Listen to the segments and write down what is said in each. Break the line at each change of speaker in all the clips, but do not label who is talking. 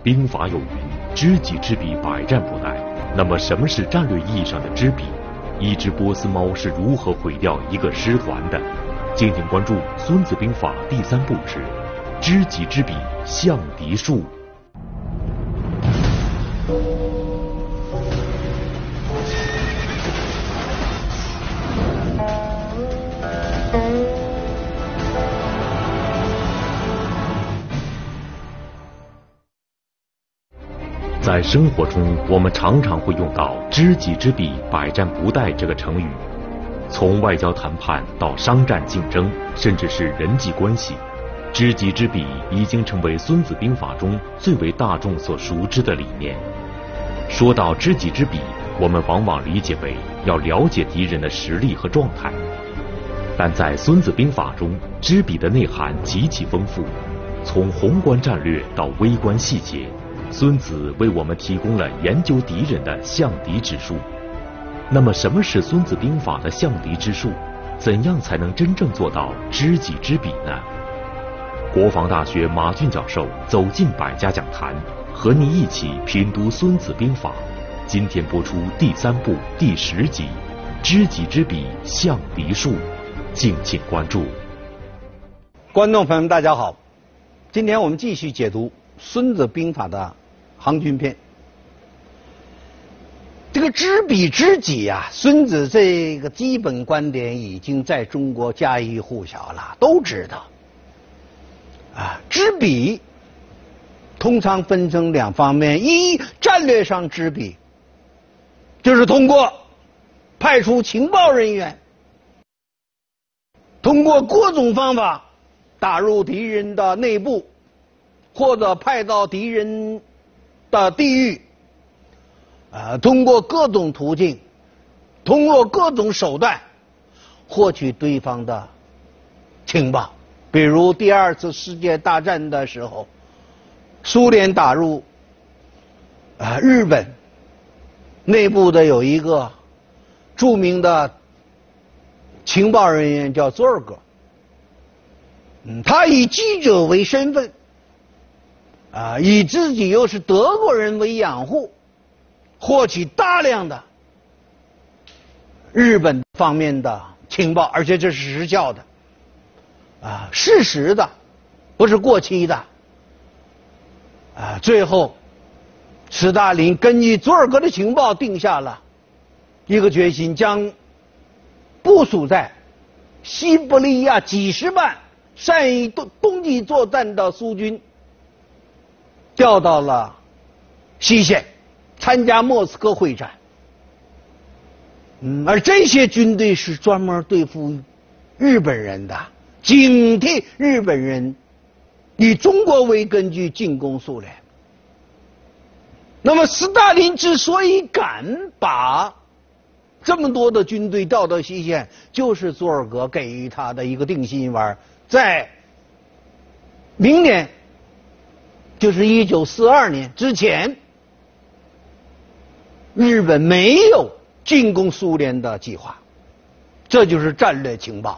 兵法有云：知己知彼，百战不殆。那么，什么是战略意义上的知彼？一只波斯猫是如何毁掉一个师团的？敬请关注《孙子兵法》第3部之“知己知彼，象敌术”。在生活中，我们常常会用到“知己知彼，百战不殆”这个成语。从外交谈判到商战竞争，甚至是人际关系，“知己知彼”已经成为《孙子兵法》中最为大众所熟知的理念。说到知己知彼，我们往往理解为要了解敌人的实力和状态，但在《孙子兵法》中，知彼的内涵极其丰富，从宏观战略到微观细节。孙子为我们提供了研究敌人的象敌之术。那么，什么是《孙子兵法》的象敌之术？怎样才能真正做到知己知彼呢？国防大学马俊教授走进百家讲坛，和你一起品读《孙子兵法》。今天播出第3部第10集《知己知彼，象敌术》，敬请关注。
观众朋友们，大家好，今天我们继续解读《孙子兵法》的行军篇。这个知彼知己呀，孙子这个基本观点已经在中国家喻户晓了，都知道。知彼通常分成2方面：一，战略上知彼，就是通过派出情报人员，通过各种方法打入敌人的内部，或者派到敌人的地域，通过各种途径，通过各种手段获取对方的情报。比如第2次世界大战的时候，苏联打入日本内部的有一个著名的情报人员叫佐尔格，他以记者为身份，以自己又是德国人为养护，获取大量的日本方面的情报，而且这是实效的，事实的，不是过期的。最后，斯大林根据佐尔格的情报定下了一个决心，将部署在西伯利亚几十万善于冬季作战的苏军调到了西线，参加莫斯科会战。而这些军队是专门对付日本人的，警惕日本人以中国为根据进攻苏联。那么斯大林之所以敢把这么多的军队调到西线，就是佐尔格给予他的一个定心丸。在明年，就是1942年之前，日本没有进攻苏联的计划，这就是战略情报。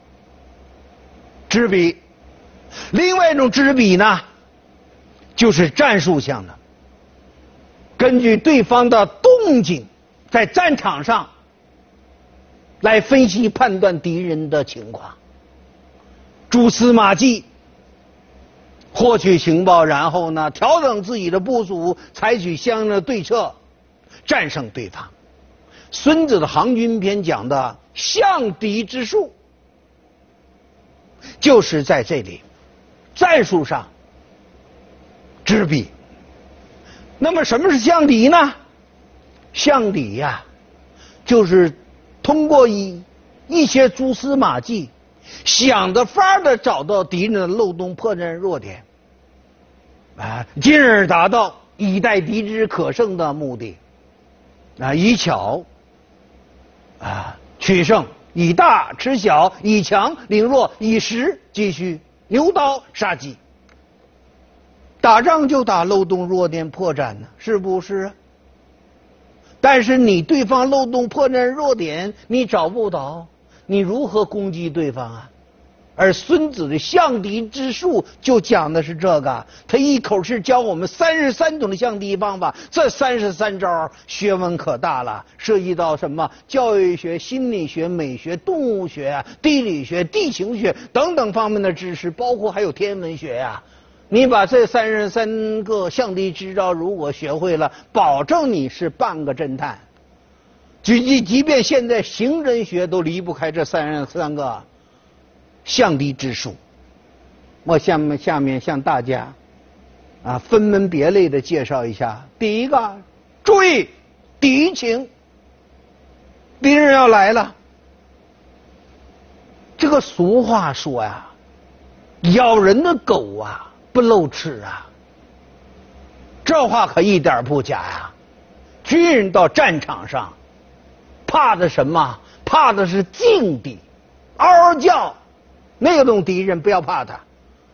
知彼。另外一种知彼呢，就是战术项的，根据对方的动静，在战场上来分析判断敌人的情况，蛛丝马迹，获取情报，然后呢调整自己的部署，采取相应的对策，战胜对方。孙子的行军篇讲的象敌之术，就是在这里战术上知彼。那么什么是象敌呢？象敌呀，就是通过一些蛛丝马迹，想着法的找到敌人的漏洞、破绽、弱点，进而达到以待敌之可胜的目的，以巧取胜，以大吃小，以强凌弱，以实击虚，牛刀杀鸡。打仗就打漏洞、弱点、破绽呢，是不是？但是你对方漏洞、破绽、弱点你找不到，你如何攻击对方啊？ 而孙子的象敌之术就讲的是这个，他一口气教我们33种的象敌方法，这33招学问可大了，涉及到什么教育学、心理学、美学、动物学、地理学、地形学等等方面的知识，包括还有天文学呀。你把这33个象敌之招如果学会了，保证你是半个侦探。即便现在刑侦学都离不开这33个象敌之术。我下面向大家分门别类的介绍一下。第一个，注意敌情，敌人要来了。这个俗话说呀，咬人的狗啊不露齿啊，这话可一点不假呀。军人到战场上怕的什么？怕的是劲敌，嗷嗷叫，那种敌人不要怕他，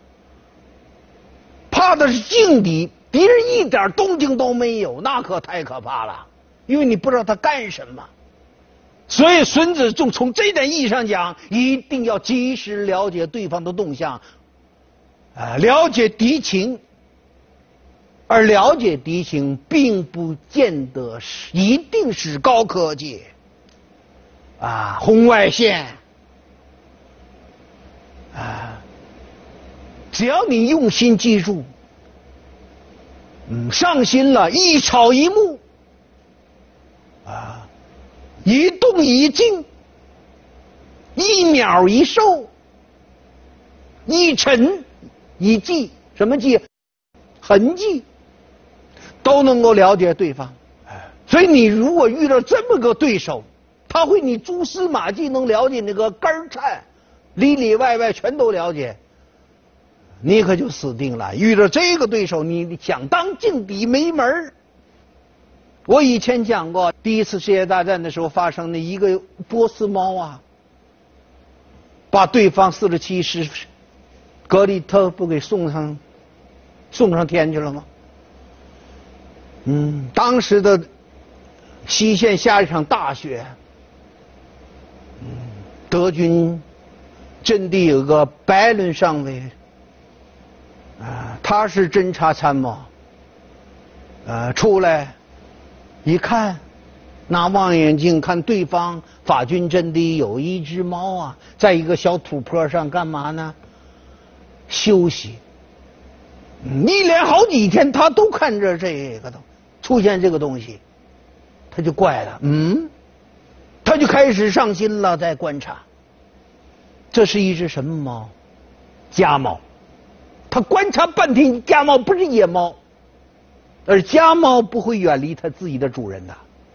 怕的是劲敌，敌人一点动静都没有，那可太可怕了，因为你不知道他干什么。所以孙子就从这点意义上讲，一定要及时了解对方的动向，了解敌情。而了解敌情并不见得是一定是高科技红外线只要你用心记住，上心了，一草一木一动一静，一鸟一兽，一尘一迹，什么迹？痕迹，都能够了解对方。所以你如果遇到这么个对手，他会你蛛丝马迹能了解那个根儿颤，里里外外全都了解，你可就死定了。遇到这个对手，你想当劲敌没门儿。我以前讲过，第一次世界大战的时候发生的一个波斯猫把对方47师格里特不给送上天去了吗？当时的西线下一场大雪，德军阵地有个白伦上尉他是侦察参谋出来一看，拿望远镜看对方法军阵地有一只猫在一个小土坡上干嘛呢？休息。一连好几天他都看着这个出现这个东西，他就怪了，他就开始上心了，在观察。这是一只什么猫？家猫。他观察半天，家猫不是野猫，而家猫不会远离它自己的主人的。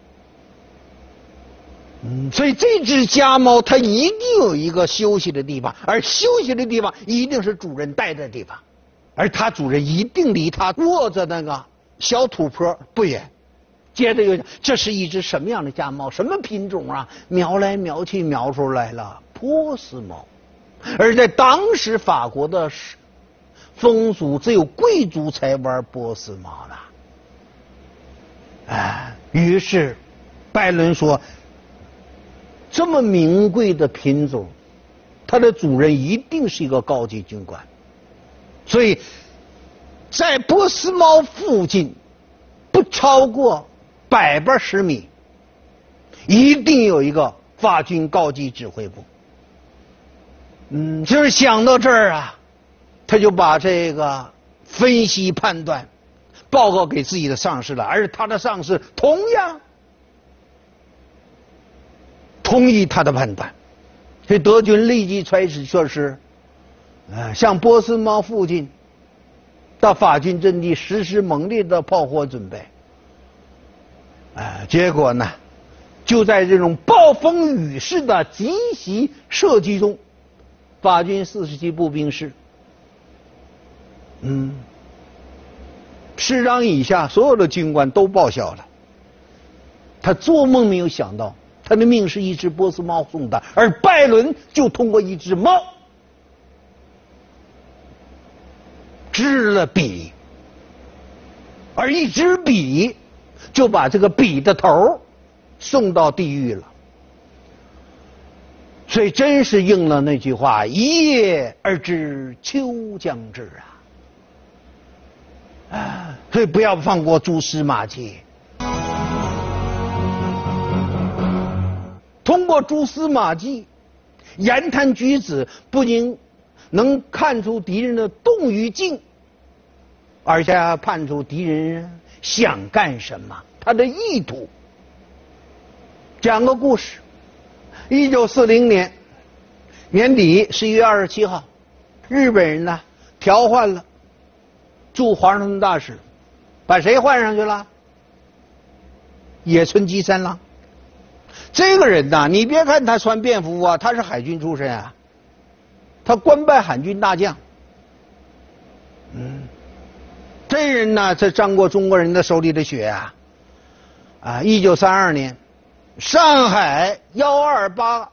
所以这只家猫它一定有一个休息的地方，而休息的地方一定是主人待的地方，而它主人一定离它卧着那个小土坡不远。接着又讲，这是一只什么样的家猫？什么品种瞄来瞄去瞄出来了，波斯猫。而在当时法国的风俗，只有贵族才玩波斯猫的。于是拜伦说，这么名贵的品种，它的主人一定是一个高级军官。所以在波斯猫附近不超过180米一定有一个法军高级指挥部。就是想到这儿他就把这个分析判断报告给自己的上司了，而他的上司同样同意他的判断。所以德军立即开始设施向波斯猫附近到法军阵地实施猛烈的炮火准备。结果呢，就在这种暴风雨式的急袭射击中，法军47步兵师师长以下所有的军官都报销了。他做梦没有想到，他的命是一只波斯猫送的，而拜伦就通过一只猫织了笔，而一支笔就把这个笔的头送到地狱了。 所以真是应了那句话：“一叶而知秋将至”啊！所以不要放过蛛丝马迹。通过蛛丝马迹、言谈举止，不仅能看出敌人的动与静，而且还判出敌人想干什么，他的意图。讲个故事：1940年年底11月27号，日本人呢调换了驻华盛顿大使，把谁换上去了？野村吉三郎。这个人呐，你别看他穿便服啊，他是海军出身啊，他官拜海军大将。这人呢，这沾过中国人的手里的血啊！1932年，上海128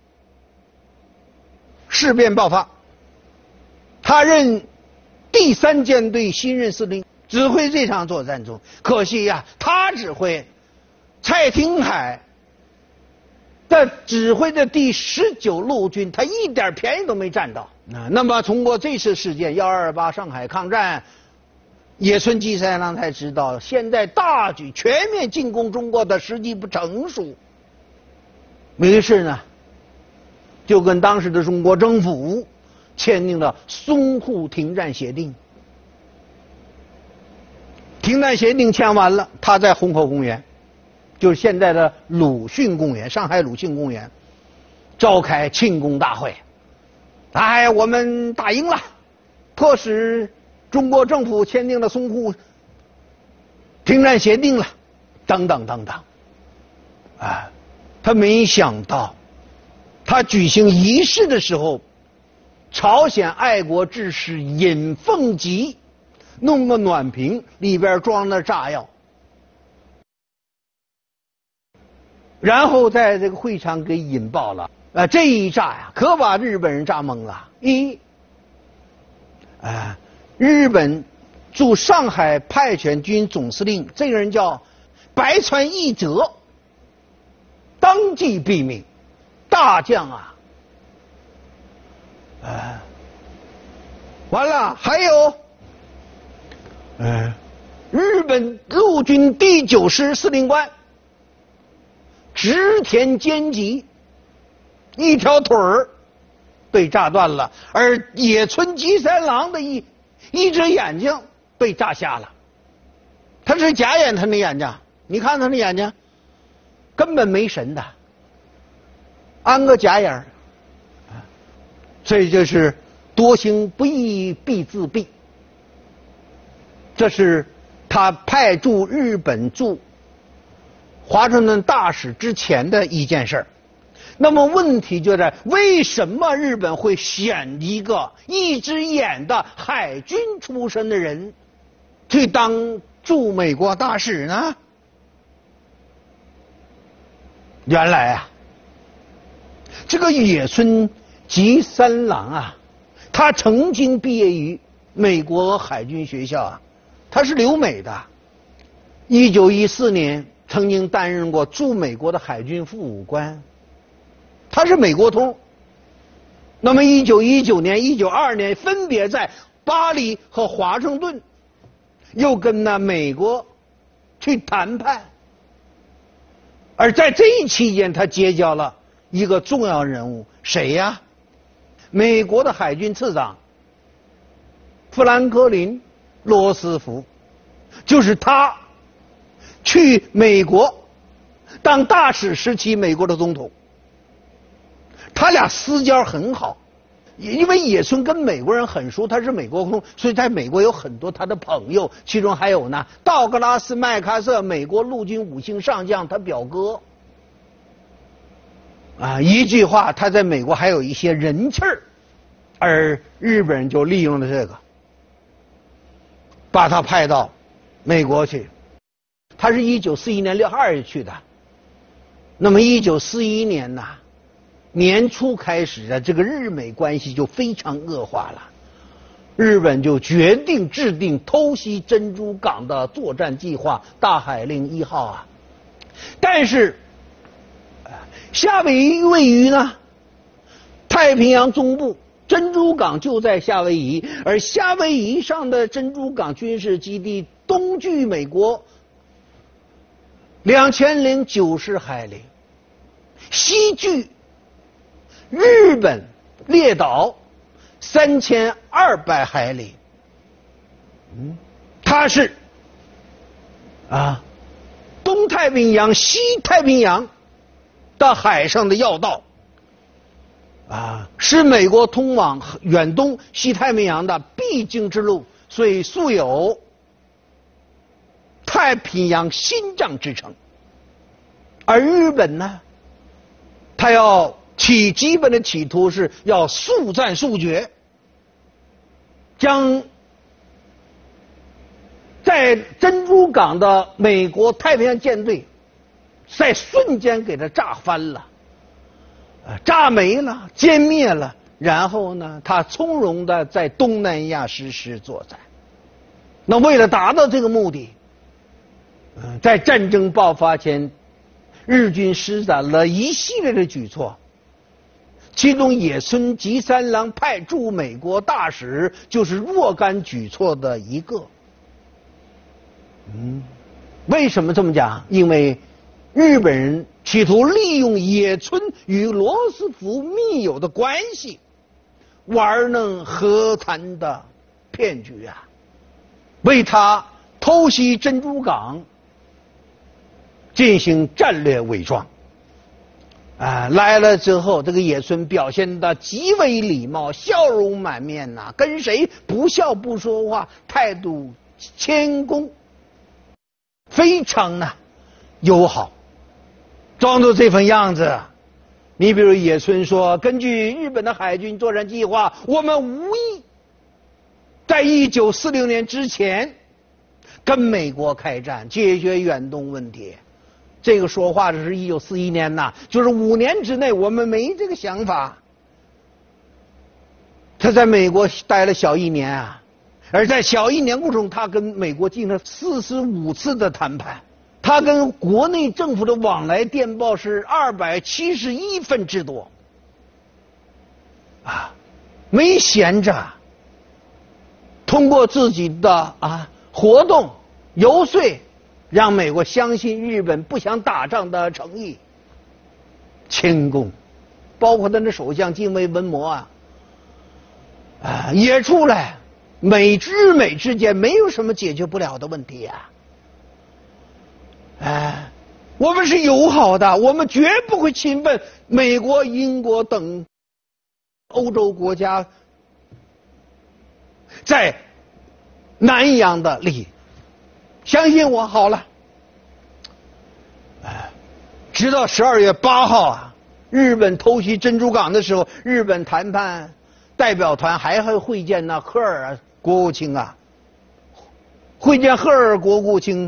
事变爆发，他任第3舰队新任司令，指挥这场作战中。可惜呀，他指挥蔡廷锴的指挥的第19路军，他一点便宜都没占到。那么通过这次事件128上海抗战，野村吉三郎才知道，现在大举全面进攻中国的时机不成熟。于是呢，就跟当时的中国政府签订了淞沪停战协定。停战协定签完了，他在虹口公园，就是现在的鲁迅公园，上海鲁迅公园，召开庆功大会。哎，我们打赢了，迫使中国政府签订了淞沪停战协定了，等等等等。他没想到，他举行仪式的时候，朝鲜爱国志士尹凤吉弄个暖瓶，里边装了炸药，然后在这个会场给引爆了。这一炸呀，可把日本人炸懵了。日本驻上海派遣军总司令，这个人叫白川义哲，当即毙命。大将啊！完了，还有，日本陆军第9师司令官织田坚吉，一条腿儿被炸断了，而野村吉三郎的一只眼睛被炸瞎了。他是假眼，他那眼睛，你看他那眼睛根本没神的，安个假眼儿。所以就是多行不义必自毙，这是他派驻日本驻华盛顿大使之前的一件事儿。那么问题就在为什么日本会选一个一只眼的海军出身的人去当驻美国大使呢？原来啊，这个野村吉三郎啊，他曾经毕业于美国海军学校啊，他是留美的。1914年曾经担任过驻美国的海军副武官，他是美国通。那么1919年、1922年分别在巴黎和华盛顿又跟美国去谈判，而在这一期间，他结交了一个重要人物，谁呀？美国的海军次长富兰克林·罗斯福，就是他去美国当大使时期美国的总统。他俩私交很好，因为野村跟美国人很熟，他是美国通，所以在美国有很多他的朋友，其中还有道格拉斯·麦克瑟，美国陆军5星上将，他表哥。一句话，他在美国还有一些人气儿，而日本人就利用了这个，把他派到美国去。他是1941年6月2日去的。那么1941年年初开始的这个日美关系就非常恶化了，日本就决定制定偷袭珍珠港的作战计划大海令1号但是夏威夷太平洋中部珍珠港就在夏威夷，而夏威夷上的珍珠港军事基地东距美国2090海里，西距日本列岛3200海里。它是东太平洋、西太平洋的海上的要道，是美国通往远东西太平洋的必经之路，所以素有太平洋心脏之称。而日本呢，他要基本的企图是要速战速决，将在珍珠港的美国太平洋舰队在瞬间给它炸翻了，炸没了，歼灭了，然后呢，他从容的在东南亚实施作战。那为了达到这个目的，在战争爆发前，日军施展了一系列的举措，其中野村吉三郎派驻美国大使就是若干举措的一个。为什么这么讲？因为日本人企图利用野村与罗斯福密友的关系，玩弄和谈的骗局为他偷袭珍珠港进行战略伪装。来了之后，这个野村表现得极为礼貌，笑容满面跟谁不笑不说话，态度谦恭，非常友好，装作这份样子。你比如野村说，根据日本的海军作战计划，我们无意在1946年之前跟美国开战，解决远东问题。这个说话的是1941年就是5年之内我们没这个想法。他在美国待了小1年而在小1年过程中，他跟美国进行了45次的谈判，他跟国内政府的往来电报是271份之多，没闲着，通过自己的活动游说，让美国相信日本不想打仗的诚意，谦恭，包括他的首相近卫文麿也出来，日美之间没有什么解决不了的问题我们是友好的，我们绝不会侵犯美国、英国等欧洲国家在南洋的利益，相信我好了。直到12月8号日本偷袭珍珠港的时候，日本谈判代表团还会会见赫尔国务卿会见赫尔国务卿，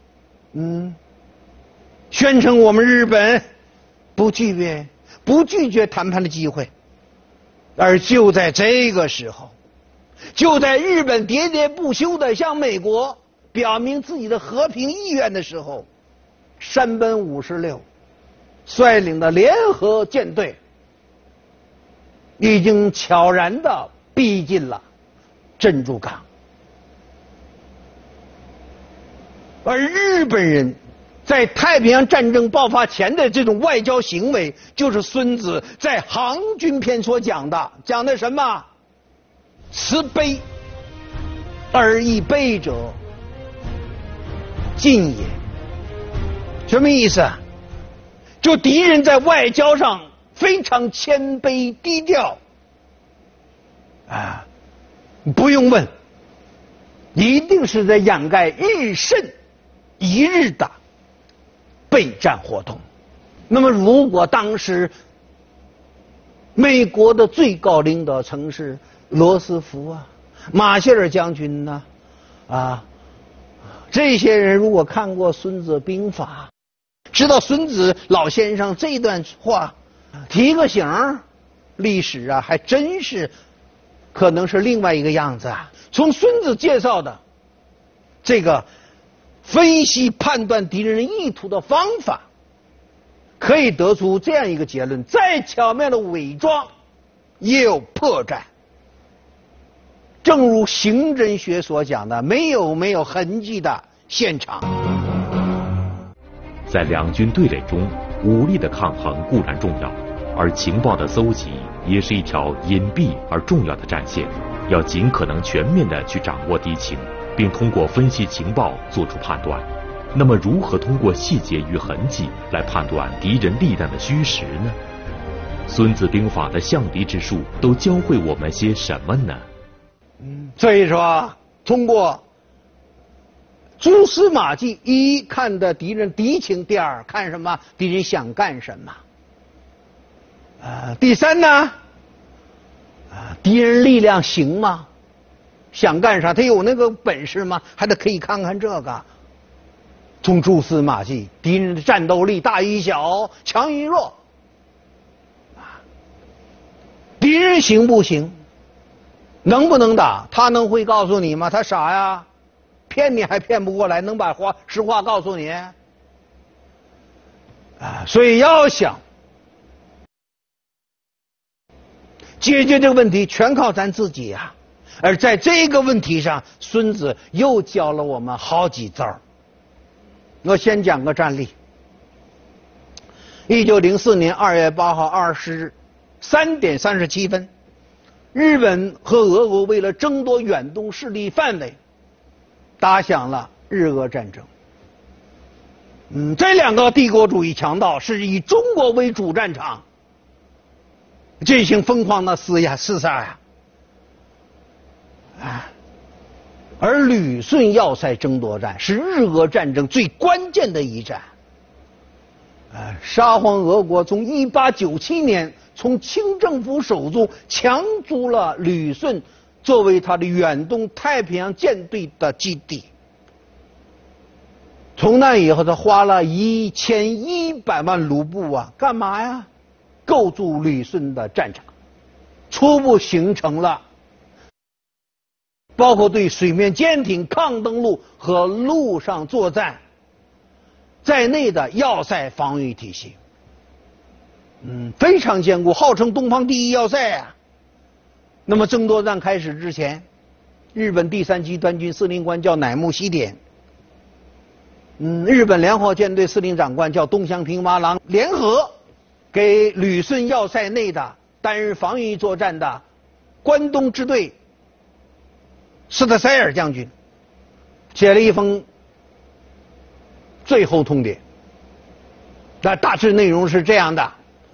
宣称我们日本不拒绝谈判的机会。而就在这个时候，就在日本喋喋不休地向美国表明自己的和平意愿的时候，山本56率领的联合舰队已经悄然地逼近了珍珠港。而日本人在太平洋战争爆发前的这种外交行为，就是孙子在《航军篇》所讲的什么？慈悲而易悲者进也。什么意思？就敌人在外交上非常谦卑低调不用问，一定是在掩盖日甚一日的备战活动。那么如果当时美国的最高领导层是罗斯福马歇尔将军这些人如果看过《孙子兵法》，知道孙子老先生这段话提个醒，历史还真是可能是另外一个样子从孙子介绍的这个分析判断敌人意图的方法，可以得出这样一个结论：再巧妙的伪装也有破绽。正如刑侦学所讲的，没有痕迹的现场。
在两军对垒中，武力的抗衡固然重要，而情报的搜集也是一条隐蔽而重要的战线，要尽可能全面地去掌握敌情，并通过分析情报做出判断。那么，如何通过细节与痕迹来判断敌人力量的虚实呢？孙子兵法的象敌之术都教会我们些什么呢？
所以说，通过蛛丝马迹，一看的敌人敌情，第二看什么敌人想干什么，第三呢，敌人力量行吗？想干啥？他有那个本事吗？还得可以看看这个。从蛛丝马迹，敌人的战斗力大与小，强与弱，敌人行不行？能不能打？他能会告诉你吗？他傻呀，骗你还骗不过来，能把实话告诉你？所以要想解决这个问题，全靠咱自己呀。而在这个问题上，孙子又教了我们好几招。我先讲个战例。1904年2月8号23点37分，日本和俄国为了争夺远东势力范围，打响了日俄战争。这两个帝国主义强盗是以中国为主战场，进行疯狂的厮杀呀。而旅顺要塞争夺战是日俄战争最关键的一战。沙皇俄国从1897年从清政府手中强租了旅顺，作为他的远东太平洋舰队的基地。从那以后，他花了1100万卢布干嘛呀？构筑旅顺的战场，初步形成了包括对水面舰艇、抗登陆和陆上作战在内的要塞防御体系。非常坚固，号称东方第一要塞啊。那么争夺战开始之前，日本第3集团军司令官叫乃木希典，日本联合舰队司令长官叫东乡平八郎，联合给旅顺要塞内的担任防御作战的关东支队斯特塞尔将军写了一封最后通牒。那大致内容是这样的：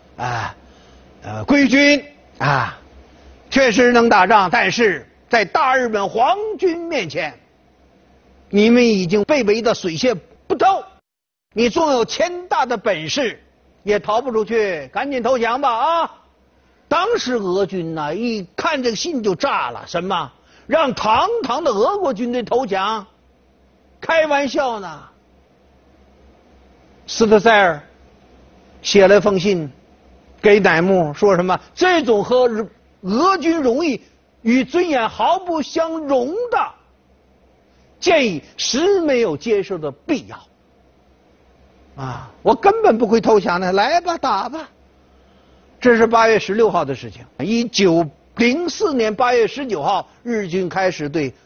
贵军确实能打仗，但是在大日本皇军面前，你们已经被围得水泄不通，你纵有千大的本事也逃不出去，赶紧投降吧！当时俄军一看这个信就炸了，什么让堂堂的俄国军队投降？开玩笑呢！斯特塞尔写了封信给乃木，说什么这种和俄军荣誉与尊严毫不相容的建议实没有接受的必要。我根本不会投降的，来吧，打吧。这是8月16号的事情。1904年8月19号，日军开始对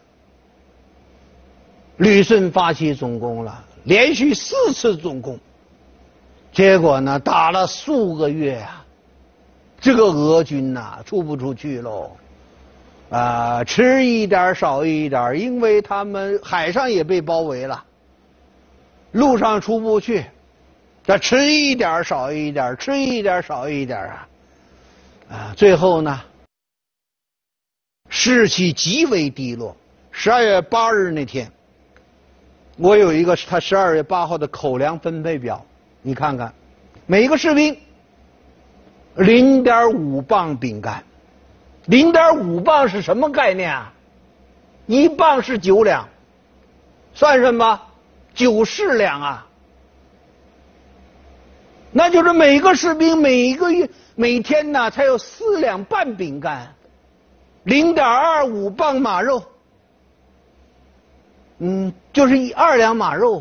旅顺发起总攻了，连续4次总攻。结果呢，打了数个月这个俄军出不出去喽。吃一点少一点，因为他们海上也被包围了，路上出不去，吃一点少一点，吃一点少一点最后呢，士气极为低落。12月8日那天，我有一个他12月8号的口粮分配表，你看看，每一个士兵0.5磅饼干。0.5磅是什么概念？1磅是9两，算什么？9市两那就是每个士兵每个月每天才有4两半饼干，0.25磅马肉，就是2两马肉。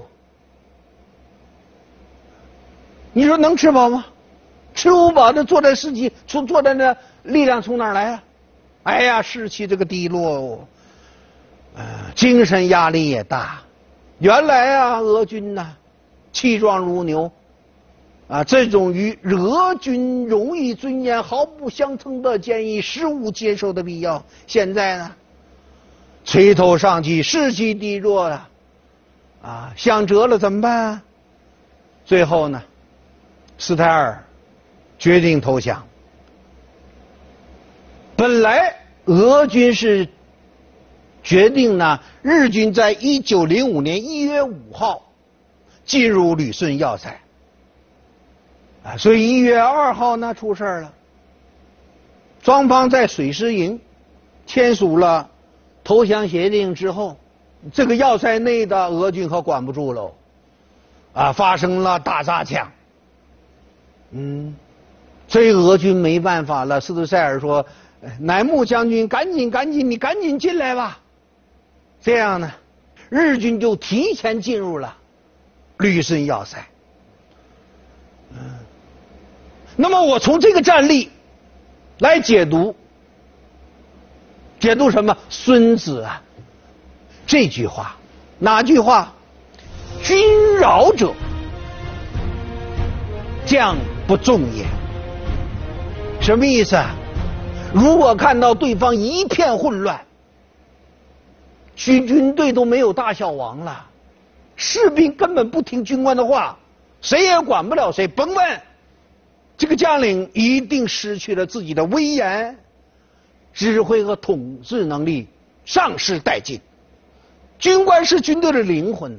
你说能吃饱吗？吃不饱的坐在那力量从哪儿来啊？哎呀，士气这个低落，精神压力也大。原来啊，俄军呐，气壮如牛，这种与俄军荣誉尊严毫不相称的建议，实无接受的必要。现在呢，垂头丧气，士气低落了，想辙了，怎么办啊？最后呢，斯泰尔决定投降。本来俄军是决定呢，日军在1905年1月5号进入旅顺要塞，所以1月2号呢出事了。双方在水师营签署了投降协定之后，这个要塞内的俄军可管不住喽，发生了大砸抢。所以俄军没办法了，斯图塞尔说：“乃木将军，赶紧，你赶紧进来吧。”这样呢，日军就提前进入了旅顺要塞。那么我从这个战例来解读什么？孙子这句话，哪句话？君扰者，将不重也。什么意思啊？如果看到对方一片混乱，军队都没有大小王了，士兵根本不听军官的话，谁也管不了谁，甭问，这个将领一定失去了自己的威严，指挥和统治能力丧失殆尽。军官是军队的灵魂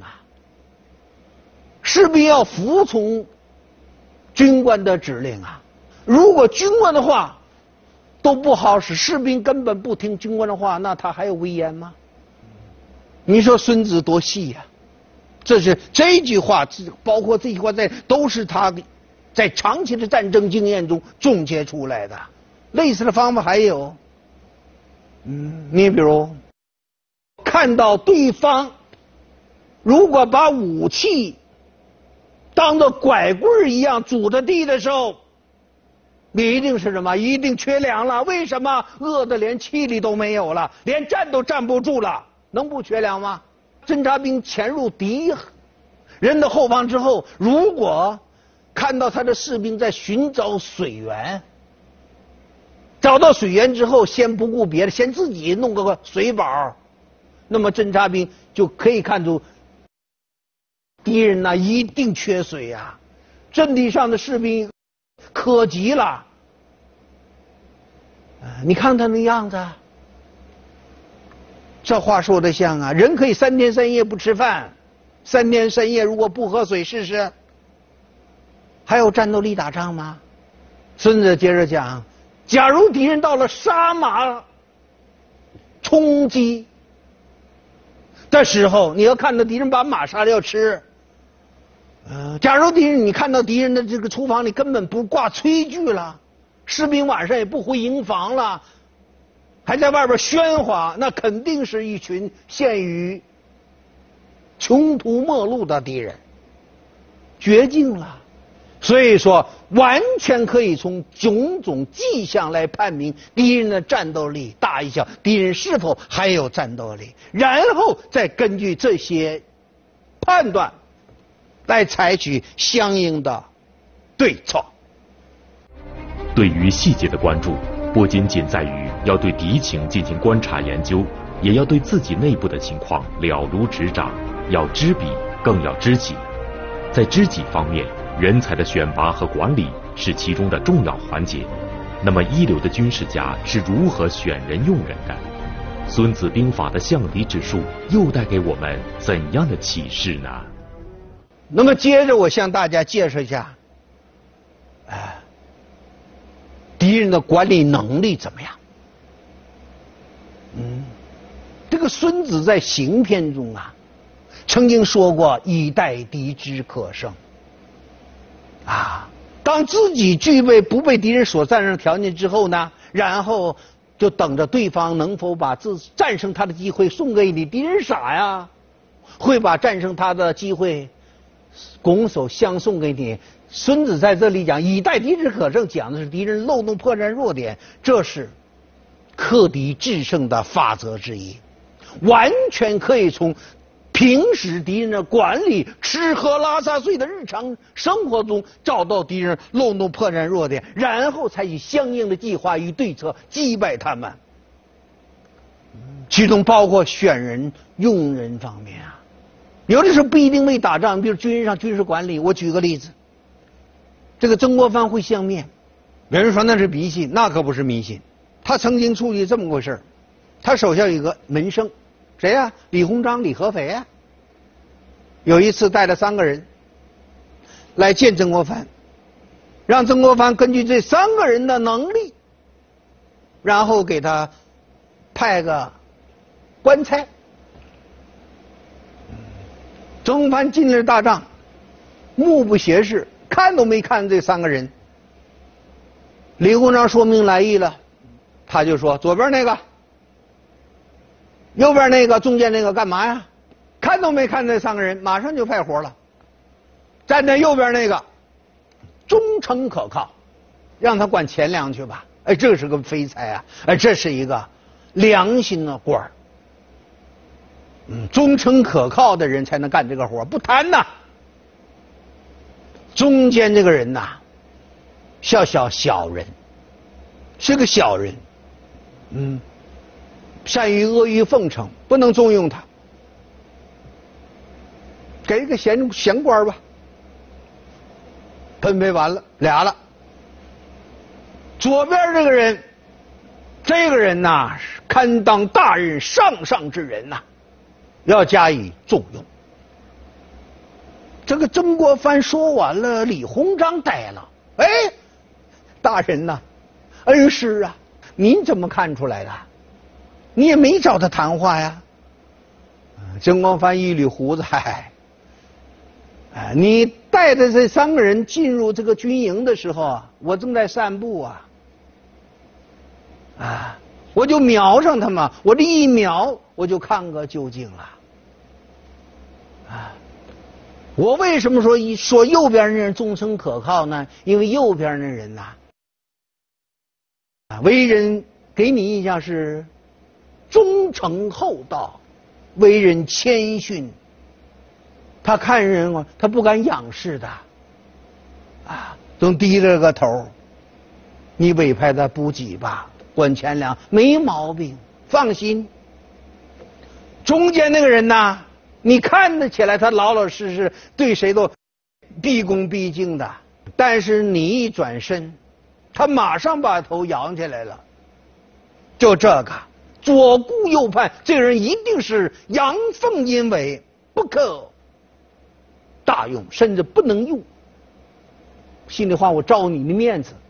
士兵要服从军官的指令如果军官的话都不好使，士兵根本不听军官的话，那他还有威严吗？你说孙子多细呀！这句话，包括这句话都是他在长期的战争经验中总结出来的。类似的方法还有，你比如看到对方如果把武器当作拐棍一样拄着地的时候，你一定是什么？一定缺粮了。为什么？饿得连气力都没有了，连站都站不住了，能不缺粮吗？侦察兵潜入敌人的后方之后，如果看到他的士兵在寻找水源，找到水源之后，先不顾别的，先自己弄个水宝，那么侦察兵就可以看出敌人一定缺水阵地上的士兵渴极了。你看他那样子，这话说得像人可以3天3夜不吃饭，3天3夜如果不喝水试试，还有战斗力打仗吗？孙子接着讲，假如敌人到了杀马冲击的时候，你要看到敌人把马杀了要吃。假如你看到敌人的这个厨房里根本不挂炊具了，士兵晚上也不回营房了，还在外边喧哗，那肯定是一群陷于穷途末路的敌人，绝境了。所以说，完全可以从种种迹象来判明敌人的战斗力大一小，敌人是否还有战斗力，然后再根据这些判断来采取相应的对策。
对于细节的关注，不仅仅在于要对敌情进行观察研究，也要对自己内部的情况了如指掌，要知彼，更要知己。在知己方面，人才的选拔和管理是其中的重要环节。那么一流的军事家是如何选人用人的？孙子兵法的象敌之术又带给我们怎样的启示呢？
那么接着我向大家介绍一下，敌人的管理能力怎么样？这个孙子在行篇中曾经说过，以待敌之可胜。当自己具备不被敌人所战胜条件之后呢，然后就等着对方能否把战胜他的机会送给你。敌人傻呀，会把战胜他的机会拱手相送给你， 孙子在这里讲以待敌之可胜，讲的是敌人漏洞破绽弱点，这是克敌制胜的法则之一，完全可以从平时敌人的管理吃喝拉撒睡的日常生活中找到敌人漏洞破绽弱点，然后采取相应的计划与对策击败他们。其中包括选人用人方面啊，有的时候不一定为打仗，比如军事管理。我举个例子，这个曾国藩会相面，有人说那是迷信，那可不是迷信。他曾经处理这么回事，他手下有一个门生，谁呀？李鸿章、李合肥啊。有一次带了3个人来见曾国藩，让曾国藩根据这3个人的能力，然后给他派个官差。曾国藩进了大帐，目不斜视，看都没看这3个人。李鸿章说明来意了，他就说左边那个，右边那个，中间那个干嘛呀？看都没看这3个人，马上就派活了。站在右边那个，忠诚可靠，让他管钱粮去吧。哎，这是个飞才啊！哎，这是一个良心的官儿。忠诚可靠的人才能干这个活，不贪呐。中间这个人呐，小人，是个小人，善于阿谀奉承，不能重用他，给个闲官吧。分配完了俩了。左边这个人呐，是堪当大任上之人呐，要加以重用。这个曾国藩说完了，李鸿章呆了。哎，大人呐，恩师啊，您怎么看出来的？你也没找他谈话呀。曾国藩一捋胡子，你带着这3个人进入这个军营的时候啊，我正在散步我就瞄上他们，我这一瞄我就看个究竟了。我为什么说右边那人忠诚可靠呢？因为右边那人呐，为人给你印象是忠诚厚道，为人谦逊。他看人他不敢仰视的，总低着个头。你委派他补给吧，管钱粮没毛病，放心。中间那个人呐，你看得起来他老老实实，对谁都毕恭毕敬的，但是你一转身，他马上把头扬起来了。就这个左顾右盼，这个人一定是阳奉阴违，不可大用，甚至不能用。心里话，我照你的面子。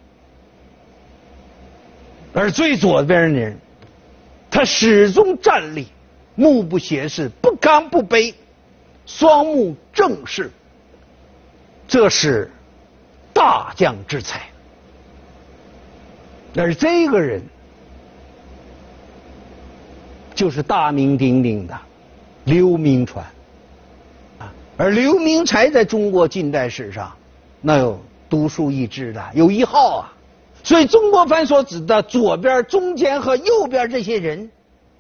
而最左边的人，他始终站立，目不斜视，不刚不卑，双目正视，这是大将之才。而这个人就是大名鼎鼎的刘铭传。而刘铭才在中国近代史上那有独树一帜的，有一号啊。所以曾国藩所指的左边、中间和右边这些人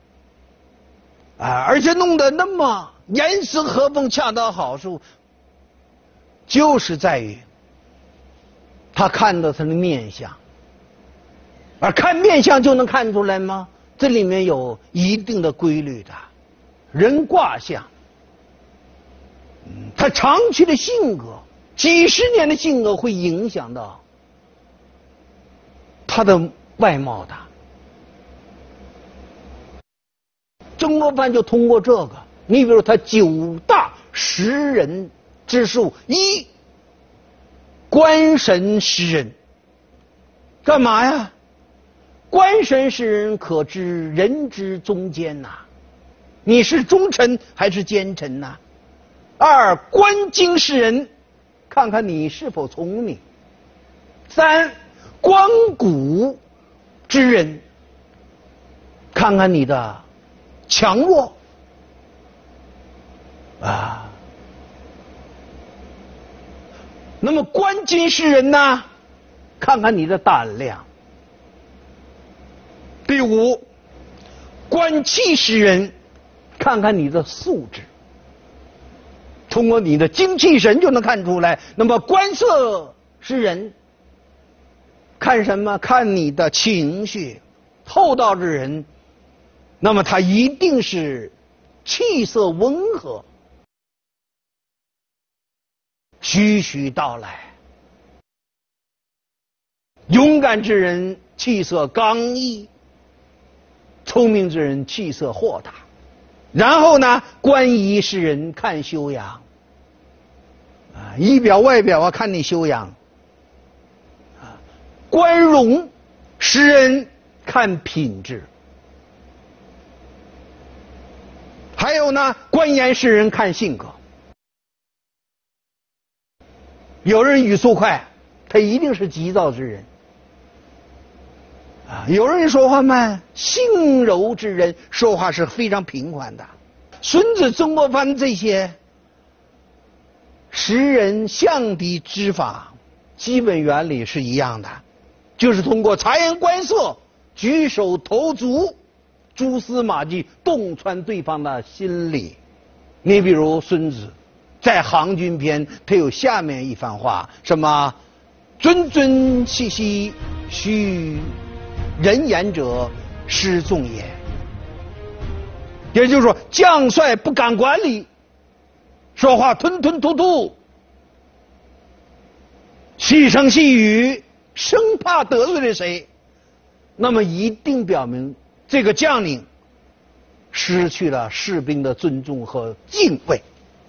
而且弄得那么严丝合缝、恰到好处，就是在于他看到他的面相。而看面相就能看出来吗？这里面有一定的规律的。人卦象，他长期的性格，几十年的性格会影响到他的外貌的。曾国藩就通过这个，你比如他9大识人之术，一观神识人，干嘛呀？观神识人，可知人之中间呐，你是忠臣还是奸臣呐？2观经识人，看看你是否聪明。3观骨之人，看看你的强弱那么观今识人呢，看看你的胆量。第五，观气识人，看看你的素质。通过你的精气神就能看出来。那么观色识人，看什么？看你的情绪。厚道之人，那么他一定是气色温和，徐徐道来。勇敢之人气色刚毅，聪明之人气色豁达。然后呢，观仪识人，看修养。仪表外表啊，看你修养。观容识人，看品质。还有呢，观言识人，看性格。有人语速快，他一定是急躁之人。有人说话慢，性柔之人说话是非常平缓的。孙子、曾国藩这些识人象敌之法，基本原理是一样的，就是通过察言观色、举手投足、蛛丝马迹洞穿对方的心理。你比如孙子在《行军篇》，他有下面一番话，什么尊尊熙熙，须人言者，失纵也。也就是说，将帅不敢管理，说话吞吞吐吐，细声细语，生怕得罪了谁，那么一定表明这个将领失去了士兵的尊重和敬畏。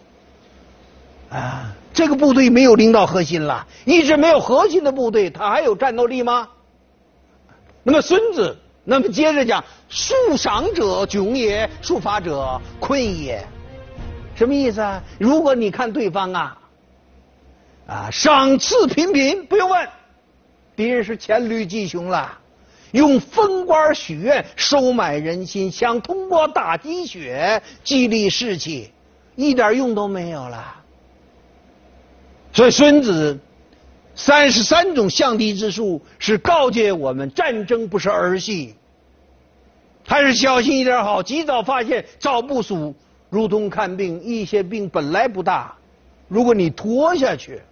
这个部队没有领导核心了，一直没有核心的部队，他还有战斗力吗？那么孙子，那么接着讲，树赏者窘也，树罚者困也。什么意思啊？如果你看对方赏赐频频，不用问，敌人是黔驴技穷了，用封官许愿收买人心，想通过打鸡血激励士气，一点用都没有了。所以孙子33种象敌之术是告诫我们，战争不是儿戏，还是小心一点好，及早发现，早部署。如同看病，一些病本来不大，如果你拖下去，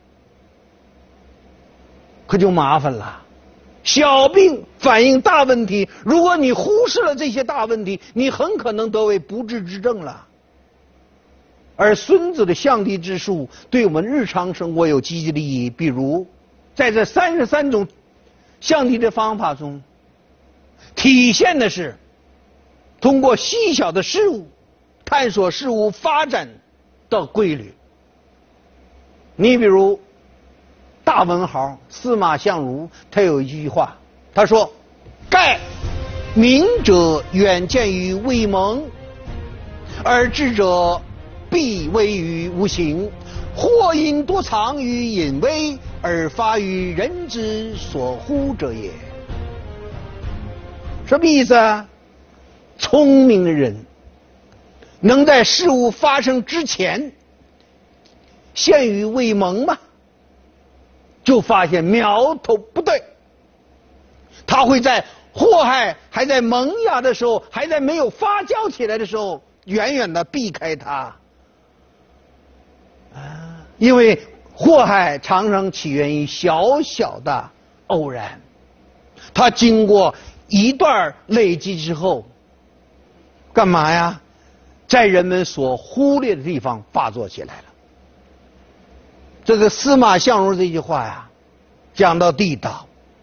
可就麻烦了。小病反映大问题，如果你忽视了这些大问题，你很可能得为不治之症了。而孙子的象敌之术对我们日常生活有积极的意义，比如在这33种象敌的方法中，体现的是通过细小的事物探索事物发展的规律。你比如大文豪司马相如，他有一句话，他说：盖明者远见于未萌，而智者必危于无形，或因多藏于隐微，而发于人之所忽者也。什么意思啊？聪明的人能在事物发生之前陷于未萌嘛，就发现苗头不对，他会在祸害还在萌芽的时候，还在没有发酵起来的时候，远远的避开它。因为祸害常常起源于小小的偶然，它经过一段累积之后，干嘛呀？在人们所忽略的地方发作起来了。这个司马相如这句话呀，讲到地道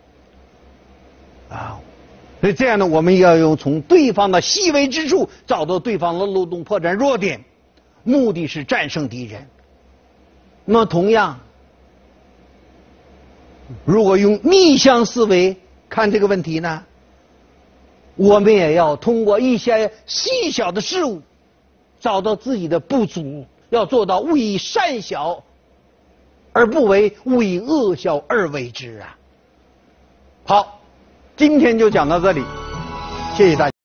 所以这样呢，我们要用从对方的细微之处找到对方的漏洞、破绽、弱点，目的是战胜敌人。那么同样，如果用逆向思维看这个问题呢，我们也要通过一些细小的事物找到自己的不足，要做到勿以善小而不为，勿以恶小而为之啊。好，今天就讲到这里，谢谢大家。